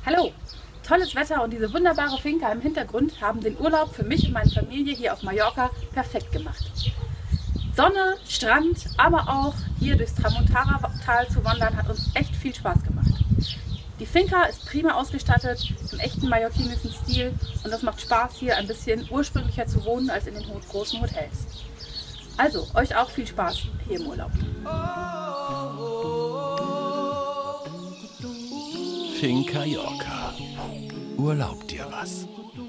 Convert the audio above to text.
Hallo! Tolles Wetter und diese wunderbare Finca im Hintergrund haben den Urlaub für mich und meine Familie hier auf Mallorca perfekt gemacht. Sonne, Strand, aber auch hier durchs Tramontara-Tal zu wandern hat uns echt viel Spaß gemacht. Die Finca ist prima ausgestattet, im echten mallorquinischen Stil und es macht Spaß, hier ein bisschen ursprünglicher zu wohnen als in den großen Hotels. Also, euch auch viel Spaß hier im Urlaub. Finca Yorca. Urlaub dir was.